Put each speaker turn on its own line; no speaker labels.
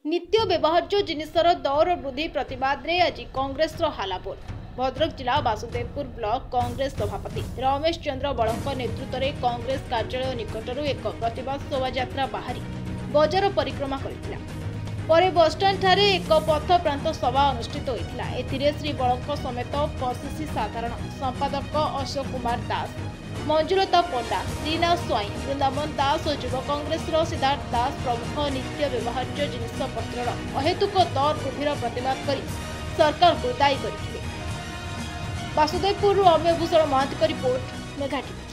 नित्य व्यवहार्य जिनिसर दर वृद्धि प्रतिवाद रे आज कांग्रेस हालाबोल। भद्रक जिला वासुदेवपुर ब्लॉक कांग्रेस सभापति रमेश चंद्र बड़क नेतृत्व में कांग्रेस कार्यालय निकटर एक प्रतिवाद शोभा बाहरी बजार परिक्रमा कर बसस्टाण्ड ठारे एक पथ प्रांत सभा अनुष्ठित होता। एथिरे श्री बड़क समेत पसीसी साधारण संपादक अशोक कुमार दास, मंजुलता पंडा, श्रीनाथ स्वाई, वृंदावन दास और युव कांग्रेस सिद्धार्थ दास प्रमुख नित्य व्यवहार्य जिनिसपत्र अहेतुक दर वृद्धि प्रतिवाद कर सरकार को दायी करथिले। Vasudevpur Amiya Bhushan Mahanti report Megha TV.